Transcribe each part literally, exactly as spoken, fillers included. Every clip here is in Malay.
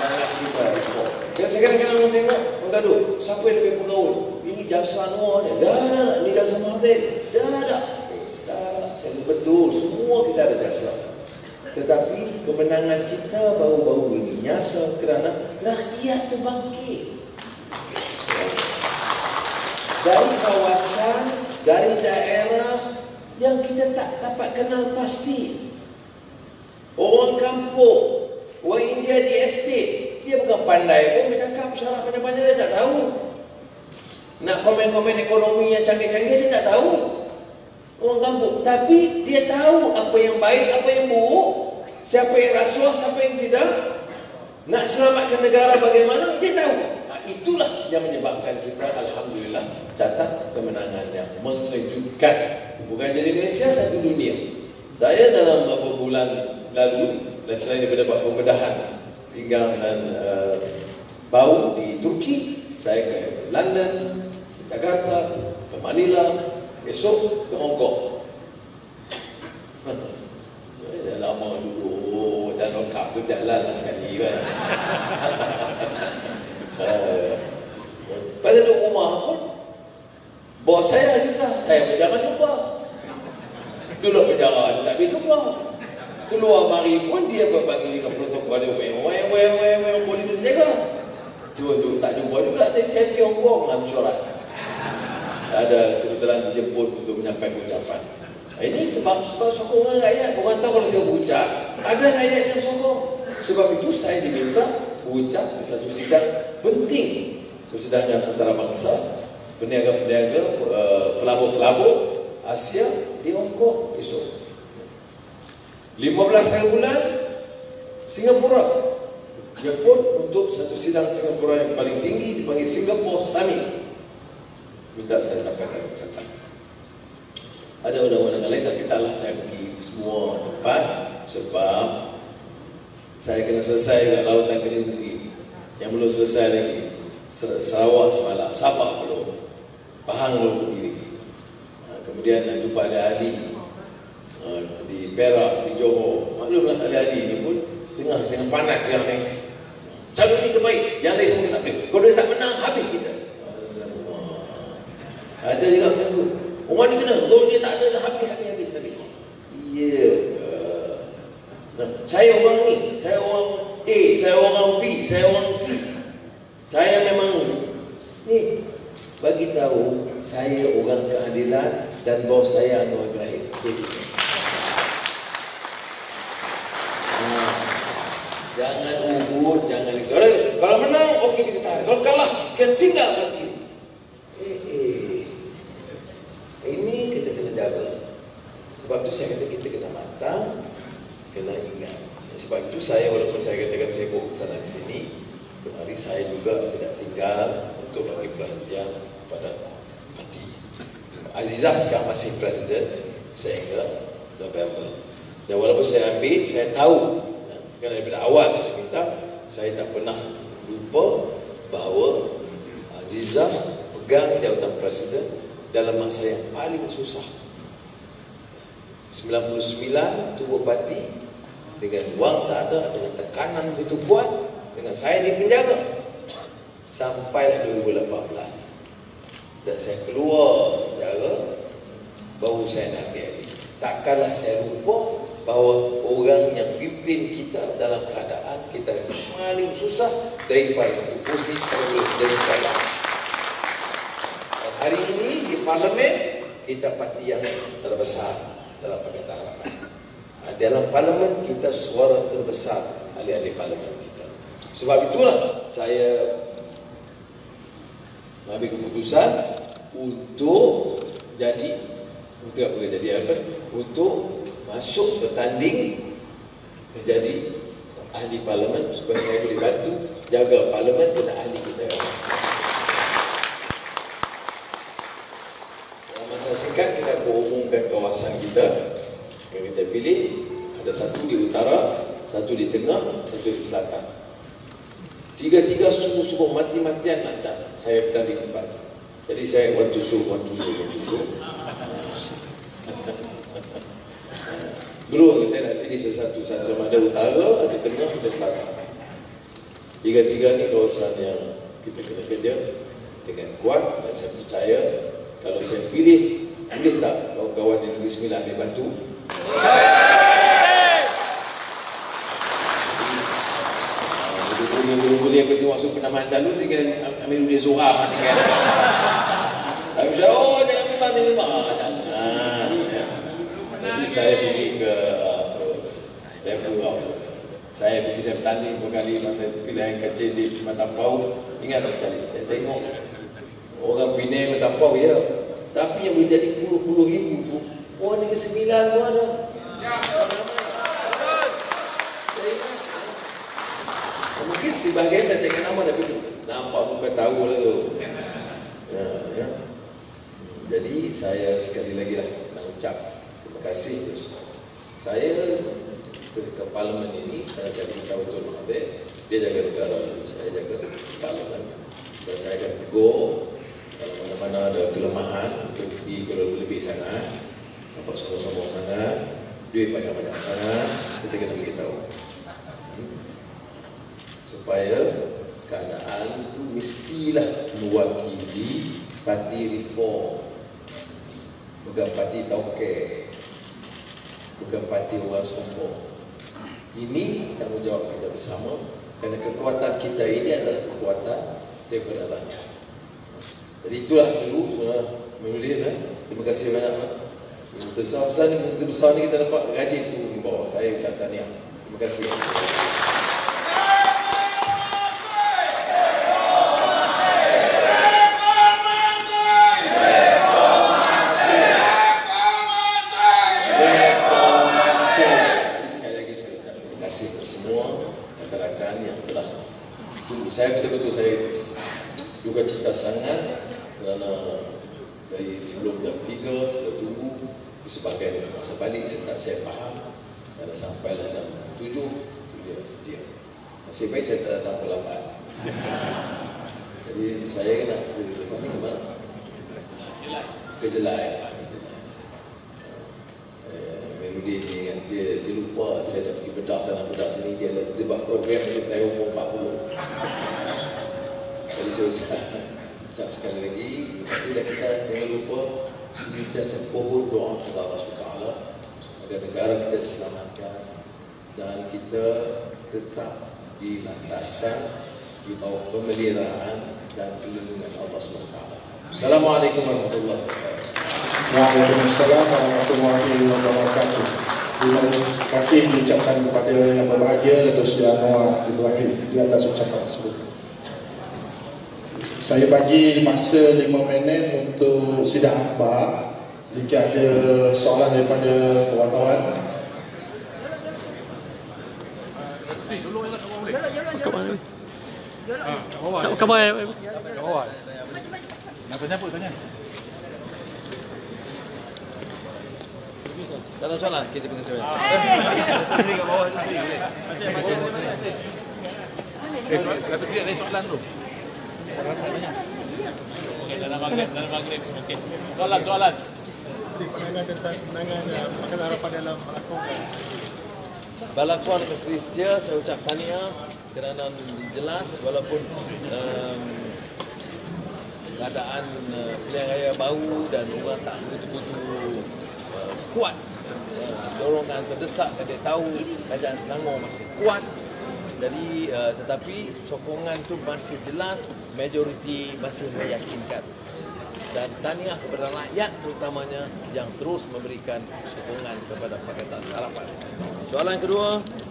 sangat kita ekspor. Dan sekarang-kadang orang tengok, orang gaduh, siapa yang lebih penggaul? Ini jasa Anwar ni. Dah, dah, dah. Ini jasa Mahathir. Dah, dah. Dah, saya betul. Semua kita ada jasa. Tetapi kemenangan kita baru-baru ini nyata kerana rakyat tu bangkit. Dari kawasan, dari daerah yang kita tak dapat kenal pasti. Orang kampung, orang India di estate, dia bukan pandai pun bercakap syarat banyak-banyak, dia tak tahu. Nak komen-komen ekonomi yang canggih-canggih, dia tak tahu. Orang kampung, tapi dia tahu apa yang baik, apa yang buruk, siapa yang rasuah, siapa yang tidak. Nak selamatkan negara bagaimana, dia tahu. Nah, itulah yang menyebabkan kita, alhamdulillah, catat kemenangan yang mengejutkan. Bukan jadi Malaysia, satu dunia. Saya dalam beberapa bulan lalu, dan selain daripada buat pembedahan pinggang dan uh, bau di Turki, saya ke London, ke Jakarta, ke Manila, esok ke Hong Kong. Dah lama dulu, dan lengkap tu jalan lah sekali kan. uh, Pasal duduk rumah pun, bos saya Azizah, saya pun jangan jumpa. Duduk penjara tu tak boleh jumpa. Keluar mari pun dia berbagi dengan protokol dia. Weh, weh, weh, weh, weh, boleh tu jaga. Sebab tu tak jumpa juga. Tapi saya pergi Hong Kong dalam mesyuarat. Ada kebetulan dijemput untuk menyampaikan ucapan. Ini sebab sebab sokongan rakyat. Orang tahu kalau saya berucap, ada rakyat yang sokong. Sebab itu saya diminta berucap di satu sidang penting. Kesedaran antara bangsa, peniaga-peniaga, pelabur-pelabur Asia di Hong Kong esok. lima belas hari bulan Singapura jemput untuk satu sidang Singapura yang paling tinggi dipanggil Singapore Summit. Minta saya sampaikan ucapan. Ada undang-undang lain tapi taklah saya pergi semua tempat sebab saya kena selesai dengan lautan Kelinguri yang belum selesai lagi. Sarawak semalam, Sabah belum, Pahang belum pergi. Kemudian nak jumpa ada ahli di Perak, di Johor. Maklumlah ahli-ahli ini pun tengah tengah panas yang ni. Calon ini terbaik, yang lain semua tak boleh. Kalau dia tak menang, habis kita. Ada juga macam tu. Orang ni kena, kalau dia tak ada, dah habis, habis, habis, habis. Ya. Nah, saya orang ni, saya orang A, saya orang B, saya orang C. Saya memang ni bagi tahu saya orang keadilan dan bos saya Anwar Ibrahim. Nah, jangan ubud, jangan kalau, kalau menang okey kita tahan. Kalau kalah kita tinggal lagi. Eh, eh. Ini kita kena jaga. Sebab tu saya kata kita kena matang, kena ingat. Sebab itu saya walaupun saya katakan saya bawa ke sana ke sini, kemari saya juga tidak tinggal untuk bagi perhatian pada parti. Azizah sekarang masih presiden sehingga November. Dan walaupun saya ambil, saya tahu kerana daripada awal saya minta, saya tak pernah lupa bahawa Azizah pegang jawatan presiden dalam masa yang paling susah. sembilan puluh sembilan tubuh parti dengan wang tak ada, dengan tekanan begitu kuat, dengan saya di penjara sampai dua ribu lapan belas. Dan saya keluar penjara baru saya nak ambil alih. Takkanlah saya lupa bahawa orang yang pimpin kita dalam keadaan kita paling susah daripada satu posisi dari saya. Hari ini di parlimen kita parti yang terbesar dalam Pakatan Harapan. Dalam parlimen kita suara terbesar ahli-ahli parlimen kita. Sebab itulah saya mengambil keputusan untuk jadi untuk apa jadi apa? Untuk masuk bertanding menjadi ahli parlimen supaya saya boleh bantu jaga parlimen dengan ahli kita. Dalam masa singkat kita umumkan kawasan kita yang kita pilih. Ada satu di utara, satu di tengah, satu di selatan. Tiga-tiga sungguh-sungguh mati-matian lantak saya bertanding empat. Jadi saya want to show, want to show, want to show. Dulu saya nak pilih sesuatu, sama ada utara, ada tengah, ada selatan. Tiga-tiga ni kawasan yang kita kena kerja dengan kuat, dan saya percaya kalau saya pilih, boleh tak kawan-kawan di Negeri Sembilan dia bantu? Boleh-boleh aku tengok masuk penamaan calon dengan ambil dia seorang tinggal. Tapi saya, oh jangan memang ni rumah, jangan. Jadi saya pergi ke, saya purau. Saya pergi, saya bertanding berkali masa pilihan kecil di Matampau. Ingat tak sekali, saya tengok orang Penang Matampau ya. Tapi yang boleh jadi puluh-puluh ribu tu, orang Negeri Sembilan pun ada. Mungkin sebahagian saya tengok nama tapi nampak muka tahu lah tu. Ya, ya. Jadi saya sekali lagi lah nak ucap terima kasih kepada semua. Saya ke, ke parlimen ini kerana saya beritahu Tuan Mahathir, dia jaga negara, saya jaga parlimen. Dan saya akan tegur kalau mana-mana ada kelemahan, pergi kalau lebih sangat, nampak sombong-sombong sangat, duit banyak-banyak sangat, kita kena beritahu. Supaya keadaan itu mestilah mewakili parti reform, bukan parti tauke, bukan parti orang sombong. Ini tanggungjawab kita bersama, kerana kekuatan kita ini adalah kekuatan daripada rakyat. Jadi itulah dulu saudara Memulih. Terima kasih banyak. Besar-besar ni, besar ni kita dapat gaji itu di bawah. Saya ucap tahniah. Terima kasih. Saya betul-betul saya juga cinta sangat kerana dari sebelum jam tiga sudah tunggu sebagai masa balik saya tak saya faham, kerana sampailah jam tujuh dia setia. Nasib baik saya tak datang terlambat. Jadi saya nak ke mana ke mana? Ke Jelai. Meludi ni kan dia, dia lupa saya dah pergi bedak sana bedak sini, dia dia buat program untuk saya umur empat puluh. Jadi saya ucap, ucap sekali lagi, terima kasih dah kita jangan lupa senantiasa mohon doa kepada Allah subhanahu wa taala agar negara kita diselamatkan dan kita tetap dilandaskan di bawah pemeliharaan dan perlindungan Allah subhanahu wa taala. Assalamualaikum warahmatullahi wabarakatuh. Waalaikumsalam warahmatullahi wabarakatuh. Terima kasih diucapkan kepada yang berbahagia Datuk Seri Anwar Ibrahim di atas ucapan tersebut. Saya bagi masa lima minit untuk sidang akhbar. Jika ada soalan daripada wartawan. Kat mana? Kat mana? Kat bawah. Nak tanya apa tanya? Tak ada soalan, kita pergi soalan. Sini kat bawah tu sini. Eh, kata sini ada soalan tu. Okey, dalam maghrib, dalam maghrib. Okey. Soalan, soalan. Seri pandangan tentang pandangan Pakatan Harapan dalam Balakong. Balakong Seri Setia, saya ucap tahniah kerana jelas walaupun um, keadaan uh, pilihan raya baru dan orang tak betul-betul uh, kuat. Uh, dorongan terdesak, dia tahu kerajaan Selangor masih kuat. Jadi uh, tetapi sokongan tu masih jelas, majoriti masih meyakinkan. Dan tahniah kepada rakyat terutamanya yang terus memberikan sokongan kepada Pakatan Harapan. Soalan kedua.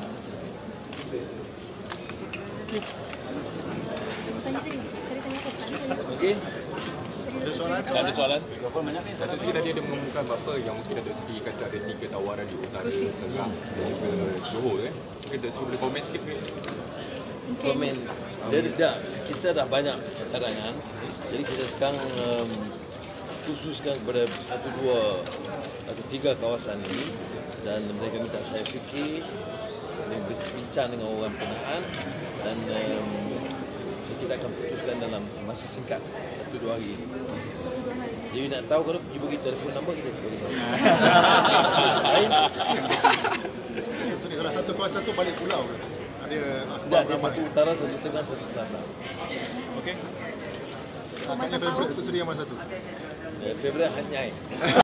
Okey. Ada soalan? Tak ada soalan. Berapa banyak ni? Datuk Seri tadi ada mengumumkan apa yang mungkin Datuk Seri kata ada tiga tawaran di utara, tengah dan juga Johor kan? Mungkin Datuk Seri boleh komen sikit ke? Komen. Dia tidak, kita dah banyak cadangan. Jadi kita sekarang um, khususkan kepada satu dua atau tiga kawasan ini, dan mereka minta saya fikir dan berbincang dengan orang penahan, dan um, kita akan putuskan dalam masa singkat satu dua hari ini. Jadi nak tahu kalau pergi bagi telefon nombor kita boleh tahu. Sorry, kalau satu kawasan tu balik pulau. dia Tak, dia satu utara, satu tengah, satu selatan. okey. Maknanya favorite tu Seri Aman satu. Eh, Favourite Hanyai.